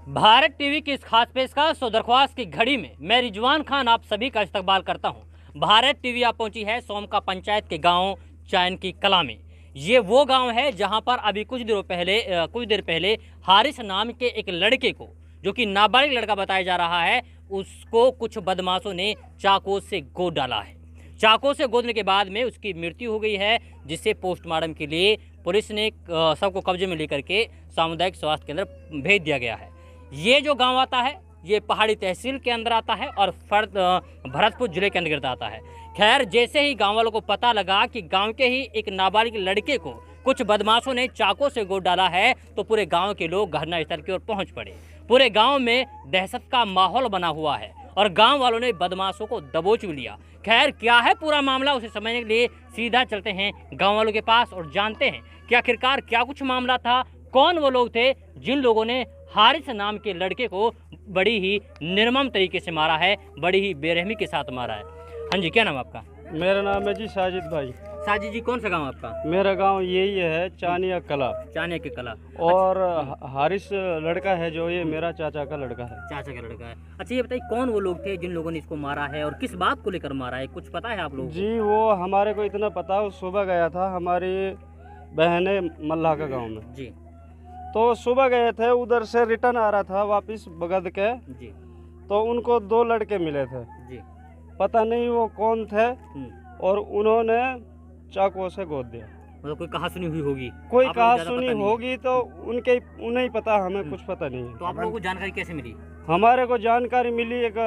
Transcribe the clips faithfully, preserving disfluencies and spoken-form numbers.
Bharat TV की इस खास पेशकश और दरख्वास्त की घड़ी में मैं रिजवान खान आप सभी का इस्तकबाल करता हूं। भारत टीवी आप पहुंची है सोमका पंचायत के गांव चैन की कला में। ये वो गांव है जहां पर अभी कुछ दिनों पहले कुछ देर पहले हारिस नाम के एक लड़के को, जो कि नाबालिग लड़का बताया जा रहा है, उसको कुछ बदमाशों ने चाकू से गोद डाला है। चाकू से गोदने के बाद में उसकी मृत्यु हो गई है, जिसे पोस्टमार्टम के लिए पुलिस ने सबको कब्जे में लेकर के सामुदायिक स्वास्थ्य केंद्र भेज दिया गया है। ये जो गांव आता है ये पहाड़ी तहसील के अंदर आता है और फर्द भरतपुर जिले के अंतर्गत आता है। खैर, जैसे ही गांव वालों को पता लगा कि गांव के ही एक नाबालिग लड़के को कुछ बदमाशों ने चाकू से गोद डाला है, तो पूरे गांव के लोग घटनास्थल की ओर पहुंच पड़े। पूरे गांव में दहशत का माहौल बना हुआ है और गांव वालों ने बदमाशों को दबोच भी लिया। खैर, क्या है पूरा मामला, उसे समझने के लिए सीधा चलते हैं गांव वालों के पास और जानते हैं कि आखिरकार क्या कुछ मामला था, कौन वो लोग थे जिन लोगों ने हारिस नाम के लड़के को बड़ी ही निर्मम तरीके से मारा है, बड़ी ही बेरहमी के साथ मारा है। हाँ जी, क्या नाम आपका? मेरा नाम है जी साजिद भाई। साजिद जी, कौन सा गांव आपका? मेरा गांव यही है, चानिया कला। चानिया की कला। और अच्छा। हारिस लड़का है जो, ये मेरा चाचा का लड़का है। चाचा का लड़का है। अच्छा, ये बताइए कौन वो लोग थे जिन लोगों ने इसको मारा है और किस बात को लेकर मारा है, कुछ पता है आप लोगों को? जी, वो हमारे को इतना पता है, सुबह गया था हमारी बहने मल्लाह का गाँव में जी। तो सुबह गए थे, उधर से रिटर्न आ रहा था वापस बगद के जी। तो उनको दो लड़के मिले थे जी। पता नहीं वो कौन थे और उन्होंने चाकू से गोद दिया। मतलब कोई कहा सुनी हुई होगी, कोई कहा सुनी होगी तो उनके उन्हें ही पता, हमें कुछ पता नहीं है। तो आप लोगों को जानकारी कैसे मिली? हमारे को जानकारी मिली, एक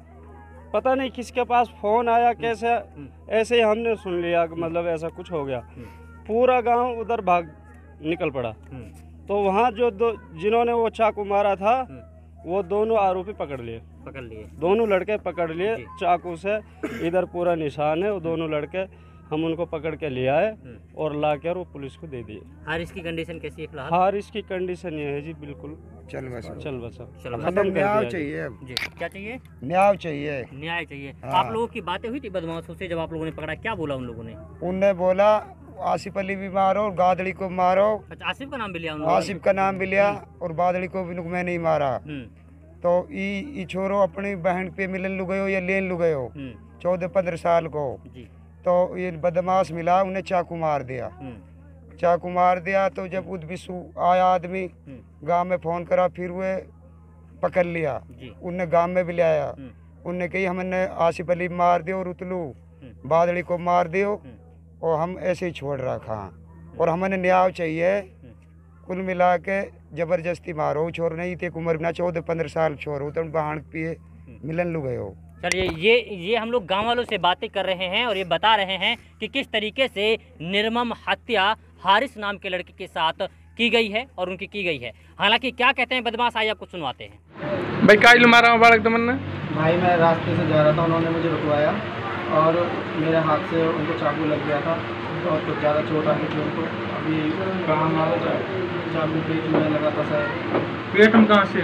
पता नहीं किसके पास फोन आया, कैसे ऐसे ही हमने सुन लिया, मतलब ऐसा कुछ हो गया। पूरा गांव उधर भाग निकल पड़ा। तो वहाँ जो दो जिन्होंने वो चाकू मारा था वो दोनों आरोपी पकड़ लिए पकड़ लिए दोनों लड़के पकड़ लिए चाकू से। इधर पूरा निशान है, वो दोनों लड़के हम उनको पकड़ के ले आए और ला कर वो पुलिस को दे दिए। हारिस की कंडीशन कैसी है फिलहाल? हारिस की कंडीशन ये है जी, बिल्कुल चल बस चल बस खत्म। न्याय चाहिए जी। क्या चाहिए? न्याय चाहिए, न्याय चाहिए। हाँ। आप लोगों की बातें हुई थी बदमाशों से जब आप लोगों ने पकड़ा, क्या बोला उन लोगों ने? उनने बोला आसिफ अली भी मारो, गादड़ी को मारो। अच्छा, आसिफ का नाम भी लिया उन्होंने? आसिफ का नाम भी लिया और बादड़ी को भी मैं नहीं मारा। तो ई छोरो अपनी बहन पे मिलन लु गयो या लेन लु गयो, चौदह पंद्रह साल को जी। तो ये बदमाश मिला, उन्हें चाकू मार दिया। चाकू मार दिया तो जब उद बिस्सू आया आदमी, गांव में फोन करा, फिर वे पकड़ लिया। उनने गांव में भी ले आया। उनने कही हमने आसिफ अली मार दियो और उतलू बादड़ी को मार दियो और हम ऐसे ही छोड़ रखा और हमें न्याय चाहिए। कुल मिला के जबरदस्ती मारो छोर नहीं थे, उम्र ना चौदह पंद्रह साल छोर उतर बहान पिए मिलन लु गए हो। चलिए, ये ये हम लोग गांव वालों से बातें कर रहे हैं और ये बता रहे हैं कि किस तरीके से निर्मम हत्या हारिस नाम के लड़के के साथ की गई है और उनकी की गई है। हालांकि क्या कहते हैं बदमाश, आइए आपको सुनवाते हैं। भाई काइल मारा बालक तमन्ना? भाई मैं रास्ते से जा रहा था, उन्होंने मुझे रुकवाया और मेरे हाथ से उनको चाकू लग गया था और कुछ ज़्यादा चोट आ गई थी उनको। अभी कहाँ मारा चाकू पेट में लगा था सर। पेट में कहाँ से?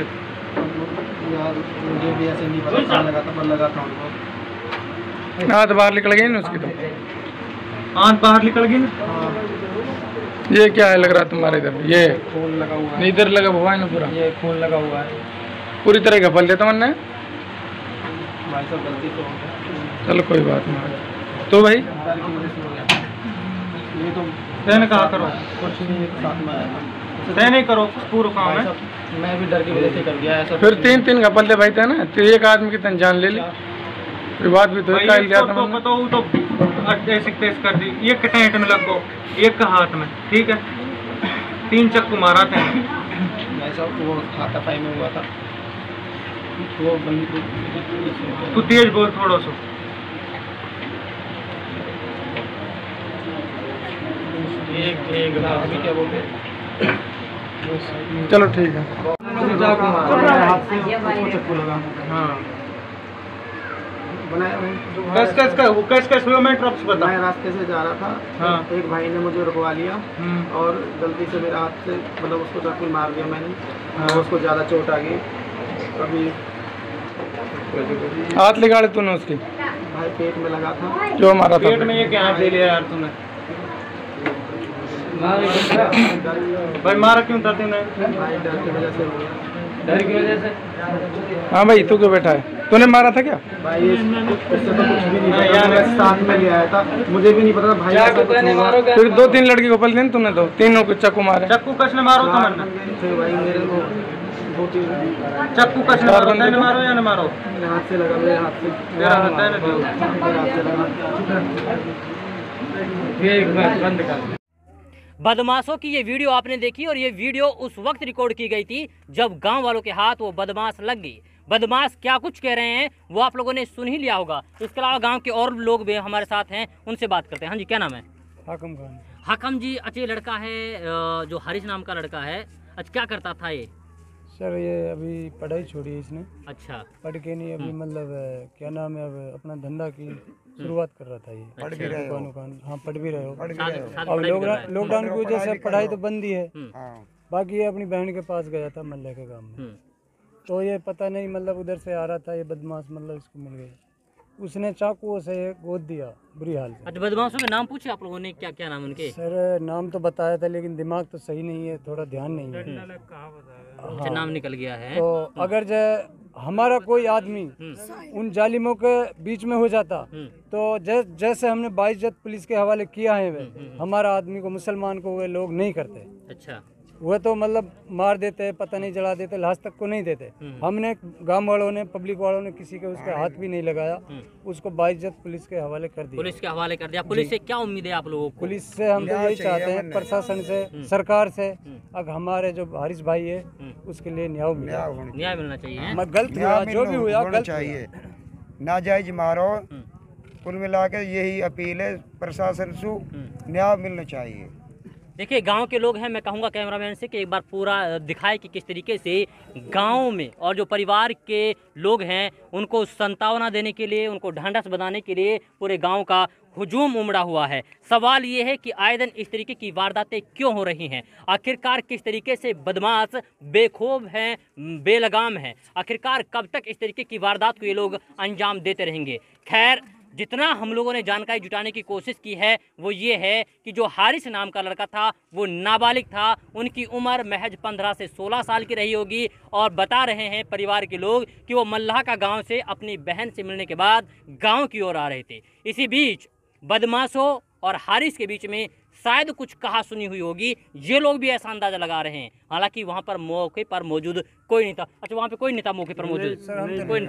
यार मुझे भी ऐसे नहीं पता कहाँ लगा था, पर लगा था उनको। हाथ बाहर निकल गई ना उसकी? तो हाथ बाहर निकल गई ना। हाँ। ये क्या है लग रहा है तुम्हारे इधर? ये खून लगा हुआ है। इधर लगा हुआ है ना पूरा? ये खून लगा हुआ है पूरी तरह का। पल देता मैंने भाई साहब, गलती तो हो गया। चलो कोई बात नहीं। तो भाई ये तो तैने कहा करो, कुछ नहीं साथ में आया, तैने करो पूरा काम है। मैं भी डर की वजह से कर गया ऐसा। फिर तीन तीन का पल्ले भाई था ना, तो एक आदमी की तन जान ले ली। फिर बात भी तो तो बताओ तो ऐसे तेज कर दी। एक टेंट में लग गो, एक का हाथ में, ठीक है। तीन चक्कू मारा था। मैं सब वो हाथापाई में हुआ था। वो तू तेज बोल थोड़ा सा। एक एक अभी क्या बोलते? चलो ठीक है। हाथ से उसको चक्कू लगा। हाँ, बनाया कस कस का वो कस कस हुआ। मैं ट्रप्स बता। मैं रास्ते से जा रहा था। हाँ। एक भाई ने मुझे रुकवा लिया और गलती से मेरे हाथ से मतलब उसको चाकू मार दिया मैंने। हाँ। उसको ज़्यादा चोट आ गई। अभी हाथ लिगाड़े तूने उसकी? भाई पेट में लगा था। जो मारा था पेट में ये क्या हाथ ले लिया यार तूने? भाई मारा क्यों था तूने? भाई डर की वजह से हो गया। डर की वजह से। हाँ भाई, तू क्यों बैठा है? तूने मारा था क्या? भाई इससे तो कुछ भी नहीं यार, मैं साथ में ले आया था, मुझे भी नहीं पता था भाई ऐसा कुछ होगा। फिर दो तीन लड़की को पल दिन तूने दो तीनों को चाकू मारे। चक्कू कसने मारो तो मरना। फिर भाई मेरे को दो तीन चक्कू कसने मारो, तैने मारो या न मारो? मेरे हाथ से लगा, मेरे हाथ से तेरा हाथ है ना, मेरे हाथ से लगा। ये एक बात बंद कर। बदमाशों की ये वीडियो आपने देखी और ये वीडियो उस वक्त रिकॉर्ड की गई थी जब गांव वालों के हाथ वो बदमाश लग गई। बदमाश क्या कुछ कह रहे हैं वो आप लोगों ने सुन ही लिया होगा। इसके अलावा गांव के और लोग भी हमारे साथ हैं, उनसे बात करते हैं। हाँ जी, क्या नाम है? हाकम खान। हाकम जी, अच्छा ये लड़का है जो हारिस नाम का लड़का है, अच्छा क्या करता था ये? सर ये अभी पढ़ाई छोड़ी है इसने। अच्छा, पढ़ के नहीं अभी मतलब क्या नाम है, अब अपना धंधा की शुरुआत कर रहा था ये। पढ़ भी रहे हो? हाँ, पढ़ भी रहे हो। अब लॉकडाउन की वजह से पढ़ाई तो बंद ही है। बाकी ये अपनी बहन के पास गया था मल्ले के गांव में, तो ये पता नहीं मतलब उधर से आ रहा था, ये बदमाश मतलब इसको मिल गई, उसने चाकू से गोद दिया बुरी हाल से। अच्छा, बदमाशों के नाम पूछे आप लोगों ने? क्या क्या नाम उनके? सर नाम तो बताया था लेकिन दिमाग तो सही नहीं है, थोड़ा ध्यान नहीं है। अच्छा, नाम निकल गया है। तो अगर जो हमारा कोई आदमी उन जालिमों के बीच में हो जाता तो जै, जैसे हमने बाइज्जत पुलिस के हवाले किया है, वे हमारा आदमी को, मुसलमान को वे लोग नहीं करते। अच्छा, वह तो मतलब मार देते, पता नहीं जला देते, लाश तक को नहीं देते। हमने गांव वालों ने, पब्लिक वालों ने किसी के उसके हाथ भी नहीं लगाया, उसको बाइज्जत पुलिस के हवाले कर दिया। पुलिस के हवाले कर दिया। पुलिस से क्या उम्मीद है आप लोगों को? पुलिस से हम तो यही चाहते हैं, प्रशासन से, सरकार से, अब हमारे जो हारिस भाई है उसके लिए न्याय मिले, न्याय मिलना चाहिए। गलत हुआ जो भी हुआ गलत चाहिए, नाजायज मारो। कुल मिला के यही अपील है प्रशासन से, न्याय मिलना चाहिए। देखिए, गांव के लोग हैं, मैं कहूँगा कैमरामैन से कि एक बार पूरा दिखाए कि किस तरीके से गांव में और जो परिवार के लोग हैं उनको संतावना देने के लिए, उनको ढांढस बनाने के लिए पूरे गांव का हुजूम उमड़ा हुआ है। सवाल ये है कि आए दिन इस तरीके की वारदातें क्यों हो रही हैं? आखिरकार किस तरीके से बदमाश बेखौफ हैं, बेलगाम हैं? आखिरकार कब तक इस तरीके की वारदात को ये लोग अंजाम देते रहेंगे? खैर, जितना हम लोगों ने जानकारी जुटाने की कोशिश की है वो ये है कि जो हारिस नाम का लड़का था वो नाबालिग था, उनकी उम्र महज पंद्रह से सोलह साल की रही होगी। और बता रहे हैं परिवार के लोग कि वो मल्लाह का गांव से अपनी बहन से मिलने के बाद गांव की ओर आ रहे थे। इसी बीच बदमाशों और हारिस के बीच में शायद कुछ कहा सुनी हुई होगी, ये लोग भी ऐसा अंदाजा लगा रहे हैं। हालांकि वहां पर मौके पर मौजूद कोई नहीं था। अच्छा, वहां पे कोई नहीं था मौके पर मौजूद? कोई नहीं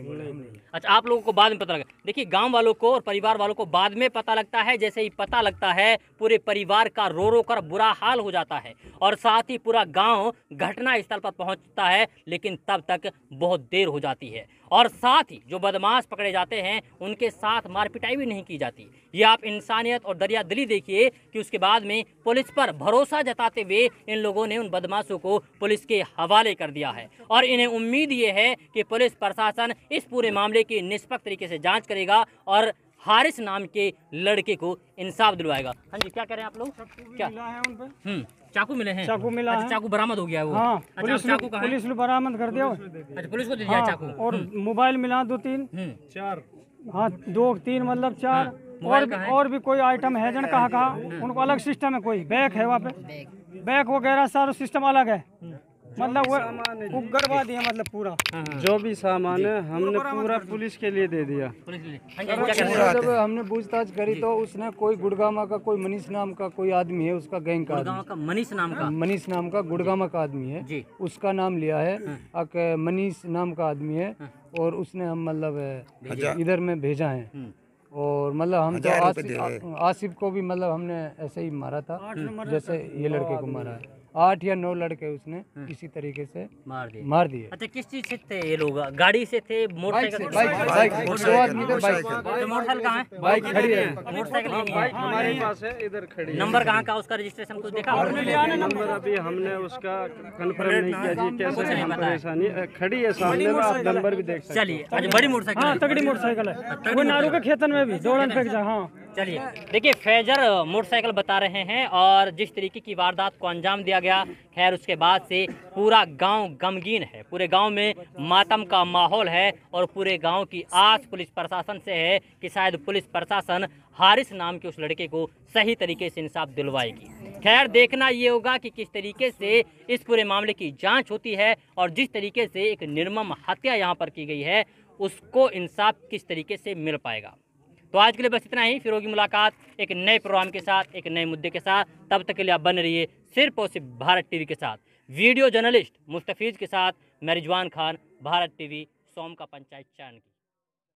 था। अच्छा, आप लोगों को बाद में पता लगा? देखिए, गांव वालों को और परिवार वालों को बाद में पता लगता है। जैसे ही पता लगता है पूरे परिवार का रो रो कर बुरा हाल हो जाता है और साथ ही पूरा गाँव घटना स्थल पर पहुँचता है, लेकिन तब तक बहुत देर हो जाती है। और साथ ही जो बदमाश पकड़े जाते हैं उनके साथ मारपिटाई भी नहीं की जाती। ये आप इंसानियत और दरिया दिली देखिए कि उसके बाद में पुलिस पर भरोसा जताते हुए इन लोगों ने उन बदमाशों को पुलिस के हवाले कर दिया है और इन्हें उम्मीद ये है कि पुलिस प्रशासन इस पूरे मामले की निष्पक्ष तरीके से जांच करेगा और हारिस नाम के लड़के को इंसाफ दिलवाएगा। हाँ जी, क्या कह रहे हैं आप लोग? क्या हम्म चाकू मिले हैं? चाकू मिला है। चाकू बरामद हो गया है वो? हाँ, अच्छा, पुलिस चाकू का पुलिस ने बरामद कर दिया। अच्छा, पुलिस को दे दिया चाकू। और मोबाइल मिला दो तीन चार हाँ दो तीन मतलब चार और भी, और भी कोई आइटम है जन कहा कहा उनको अलग सिस्टम है, कोई बैग है वहाँ पे, बैग वगैरह सारा सिस्टम अलग है, मतलब वो उगरवा दिया, मतलब पूरा जो भी सामान है हमने पूरा पुलिस के लिए दे दिया। जब हमने पूछताछ करी तो उसने कोई गुड़गामा का कोई मनीष नाम का कोई आदमी है, उसका गैंग का, का मनीष नाम का मनीष नाम का गुड़गामा का आदमी है जी, उसका नाम लिया है। अक मनीष नाम का आदमी है और उसने हम मतलब इधर में भेजा है। और मतलब हम तो आसिफ, आसिफ को भी मतलब हमने ऐसे ही मारा था जैसे ये लड़के को मारा है। आठ या नौ लड़के उसने इसी तरीके से मार दिए मार दिए अच्छा, किस चीज से थे ये लोग? गाड़ी से थे? मोटरसाइकिल? बाइक दो आदमी थे। बाइक मोटरसाइकिल कहाँ है? बाइक खड़ी है, मोटरसाइकिल हमारे पास है, इधर खड़ी है। नंबर कहाँ का उसका? रजिस्ट्रेशन कुछ देखा? नंबर अभी हमने उसका कंफर्म नहीं किया जी, कैसे परेशानी खड़ी है सामने में, आप नंबर भी देख सकते हैं। चलिए, अच्छा, बड़ी मोटरसाइकिल? हाँ, तगड़ी मोटरसाइकिल है, वो नारू के खेतन में भी दौड़न फेंक जा। हाँ, चलिए, देखिए, फैजर मोटरसाइकिल बता रहे हैं और जिस तरीके की वारदात को अंजाम दिया गया, खैर उसके बाद से पूरा गांव गमगीन है, पूरे गांव में मातम का माहौल है और पूरे गांव की आस पुलिस प्रशासन से है कि शायद पुलिस प्रशासन हारिस नाम के उस लड़के को सही तरीके से इंसाफ दिलवाएगी। खैर देखना ये होगा कि किस तरीके से इस पूरे मामले की जांच होती है और जिस तरीके से एक निर्मम हत्या यहाँ पर की गई है उसको इंसाफ किस तरीके से मिल पाएगा। तो आज के लिए बस इतना ही, फिर होगी मुलाकात एक नए प्रोग्राम के साथ, एक नए मुद्दे के साथ। तब तक के लिए आप बने रहिए सिर्फ और सिर्फ भारत टीवी के साथ। वीडियो जर्नलिस्ट मुस्तफीज़ के साथ मैं रिजवान खान, भारत टीवी, सोम का पंचायत चैनल की।